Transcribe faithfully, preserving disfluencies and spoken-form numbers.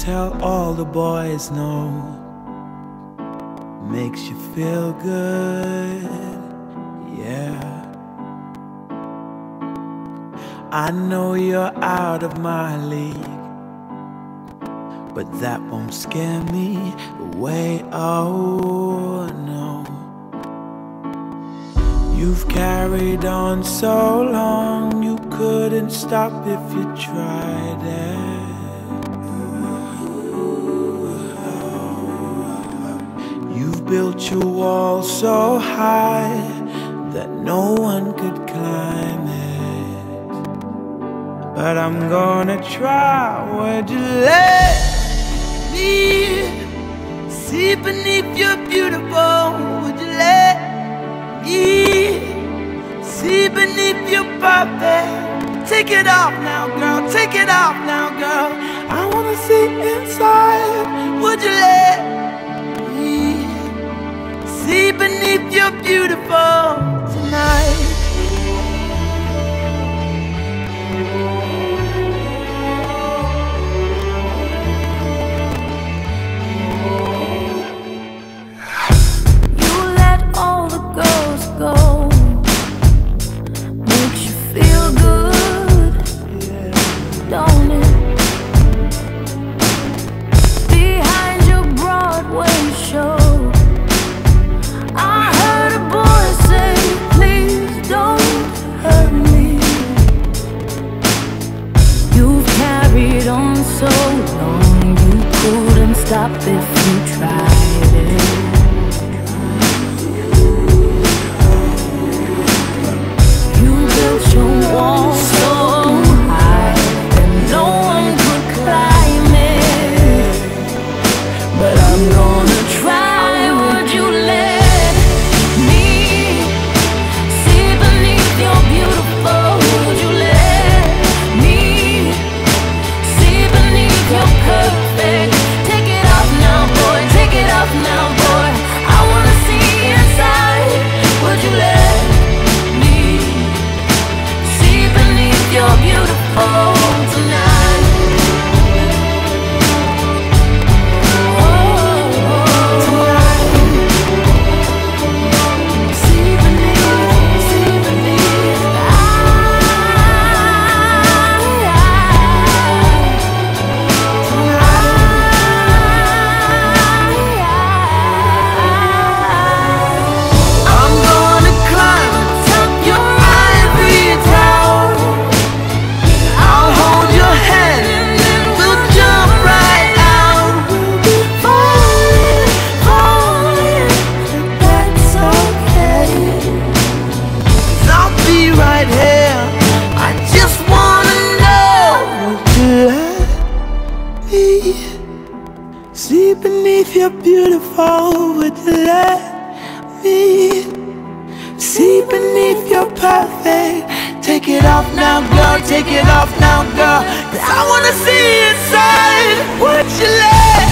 tell all the boys no. Makes you feel good, yeah. I know you're out of my league, but that won't scare me away, oh no. You've carried on so long, you couldn't stop if you tried it. You've built your wall so high that no one could climb it. But I'm gonna try. Would you let me see beneath your beautiful? Would you let me see beneath your perfect? Take it off now, girl, take it off now, girl. I wanna see inside. Would you let me see beneath your beautiful tonight? So long, you couldn't stop if you tried it. You built your wall so high that no one could climb it. But I'm gonna try. Would you let me see beneath your beautiful? Would you let me you're perfect? Take it off now, boy, take it off now, boy. I wanna see inside. Would you let me see beneath your beautiful tonight? Oh, oh, tonight. See beneath, see beneath. See beneath your beautiful. Would you let me see beneath your perfect? Take it off now, girl, take it off now, girl. 'Cause I wanna see inside. Would you let